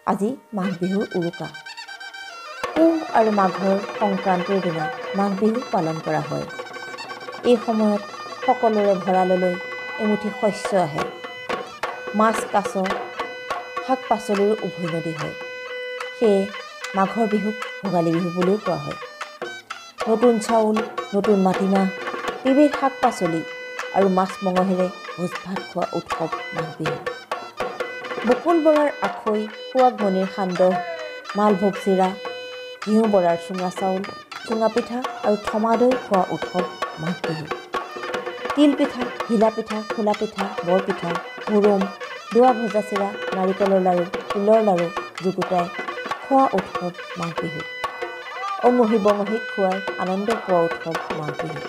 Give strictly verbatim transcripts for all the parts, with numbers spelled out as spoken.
আজি মাঘ বিহুৰ উৰুকা। পুহ আৰু মাঘৰ সংক্ৰান্তিৰ দিনা মাঘ বিহু পালন কৰা হয়। এই সময়ত সকলোৰে ভঁৰাললৈ এমুঠি শস্য আহে। মাছ, কাছ, শাক পাচলিৰো উভৈনদী হয়। সেয়ে মাঘৰ বিহুক ভোগালী বিহু বুলিও কোৱা হয়। নতুন চাউল, নতুন মাটিমাহ, বিবিধ শাক পাচলি আৰু মাছ মঙহেৰে ভোজ ভাত খোৱা উৎসৱ মাঘ বিহু। বকুল বৰাৰ আখৈ, সুৱাগমণিৰ সান্দহ, মালভোগ চিৰা, ঘিউ বৰাৰ চুঙা চাউল, চুঙা পিঠা আৰু থমা দৈ খোৱা উৎসৱ মাঘ বিহু। তিল পিঠা, ঘিলা পিঠা, খোলা পিঠা, বৰ পিঠা, হুৰুম, দোৱা ভজা চিৰা, নাৰিকলৰ লাড়ু, তিলৰ লাড়ু যুগুতাই খোৱা উৎসৱ মাঘ বিহু। অঙহী বঙহীক খুৱাই আনন্দ পোৱা উৎসৱ মাঘ বিহু।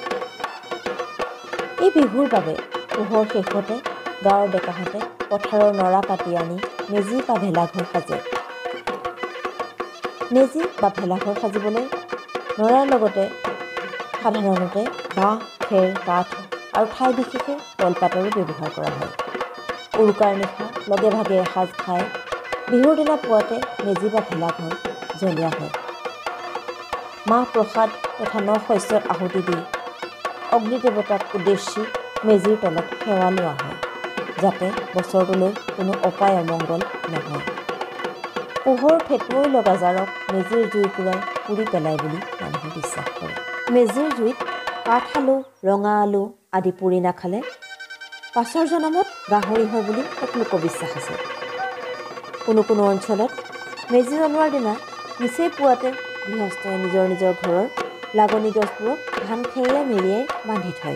এই বিহুৰ বাবে পুহৰ শেষতে গাঁৱৰ ডেকাহঁতে পথাৰৰ নৰা কাটি আনি মেজি বা ভেলাঘৰ সাজে। মেজি বা ভেলাঘৰ সাজিবলৈ নৰাৰ লগতে সাধাৰণতে বাঁহ, খেৰ, কাঠ আৰু ঠাই বিশেষে কলপাতৰো ব্যৱহাৰ কৰা হয়। উৰুকাৰ নিশা লগে ভাগে এসাঁজ খাই বিহুৰ দিনা পুৱাতে মেজি বা ভেলাঘৰ জ্বলোৱা হয়। মাহ প্ৰসাদ তথা ন শস্যৰ আহুতি দি অগ্নি দেৱতাক উদ্দেশ্যি মেজিৰ তলত সেৱা লোৱা হয়, যাতে বছৰটোলৈ কোনো অপায় অমংগল নহয়। পোহৰ ঠেঁটুৱৈ লগা জাৰক মেজিৰ জুই কুৰাই পুৰি পেলাই বুলি মানুহে বিশ্বাস কৰে। মেজিৰ জুইত কাঠ আলু, ৰঙা আলু আদি পুৰি নাখালে পাছৰ জনমত গাহৰি হয় বুলি এক লোকবিশ্বাস আছে। কোনো কোনো অঞ্চলত মেজি জ্বলোৱাৰ দিনা নিচেই পুৱাতে গৃহস্থই নিজৰ নিজৰ ঘৰৰ লাগনি গছবোৰক ধান খেৰেৰে মেৰিয়াই বান্ধি থয়।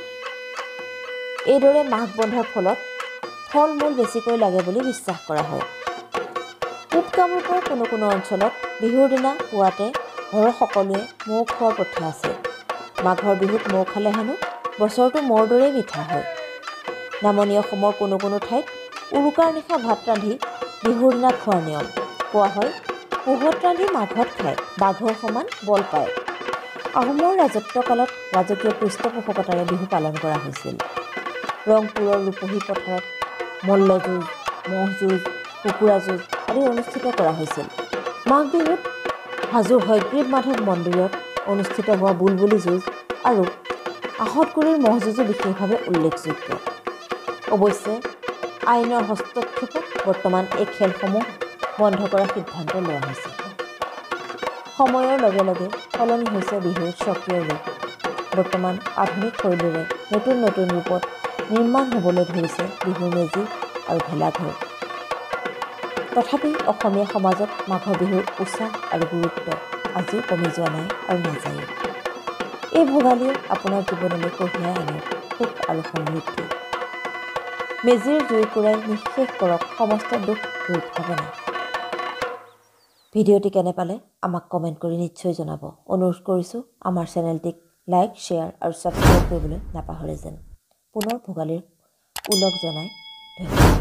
এইদৰে মাঘ বন্ধাৰ ফলত ফল মূল বেছিকৈ লাগে বুলি বিশ্বাস কৰা হয়। পূব কামৰূপৰ কোনো কোনো অঞ্চলত বিহুৰ দিনা পুৱাতে ঘৰৰ সকলোৱে মৌ খোৱাৰ প্ৰথা আছে। মাঘৰ বিহুত মৌ খালে হেনো বছৰটো মৌৰ দৰেই মিঠা হয়। নামনি অসমৰ কোনো কোনো ঠাইত উৰুকাৰ নিশা ভাত ৰান্ধি বিহুৰ দিনা খোৱাৰ নিয়ম। কোৱা হয়, পুহত ৰান্ধি মাঘত খায়, বাঘৰ সমান বল পায়। আহোমৰ ৰাজত্বকালত ৰাজকীয় পৃষ্ঠপোষকতাৰে বিহু পালন কৰা হৈছিল। ৰংপুৰৰ ৰূপহী পথাৰত মল্লযুঁজ, ম'হ যুঁজ, কুকুৰা যুঁজ আদি অনুষ্ঠিত কৰা হৈছিল। মাঘ বিহুত হাজোৰ হয়গ্ৰীৱ মাধৱ মন্দিৰত অনুষ্ঠিত হোৱা বুলবুলি যুঁজ আৰু আহঁতগুৰিৰ ম'হ যুঁজো বিশেষভাৱে উল্লেখযোগ্য। অৱশ্যে আইনৰ হস্তক্ষেপত বৰ্তমান এই খেলসমূহ বন্ধ কৰাৰ সিদ্ধান্ত লোৱা হৈছে। সময়ৰ লগে লগে সলনি হৈছে বিহুৰ স্বকীয় ৰূপ। বৰ্তমান আধুনিক শৈলীৰে নতুন নতুন ৰূপত নিৰ্মাণ হ'বলৈ ধৰিছে বিহুৰ মেজি আৰু ভেলাঘৰ। তথাপি অসমীয়া সমাজত মাঘৰ বিহুৰ উৎসাহ আৰু গুৰুত্ব আজিও কমি যোৱা নাই আৰু নাযায়। এই ভোগালীয়ে আপোনাৰ জীৱনলৈ কঢ়িয়াই আনক সুখ আৰু সমৃদ্ধি। মেজিৰ জুই কুৰাই নিঃশেষ কৰক সমস্ত দুখ দুৰ্ভাৱনা। ভিডিঅ'টি কেনে পালে আমাক কমেণ্ট কৰি নিশ্চয় জনাব। অনুৰোধ কৰিছোঁ আমাৰ চেনেলটিক লাইক, শ্বেয়াৰ আৰু ছাবস্ক্ৰাইব কৰিবলৈ নাপাহৰে যেন। পুনৰ ভোগালীৰ ওলগ জনাই ধন্যবাদ।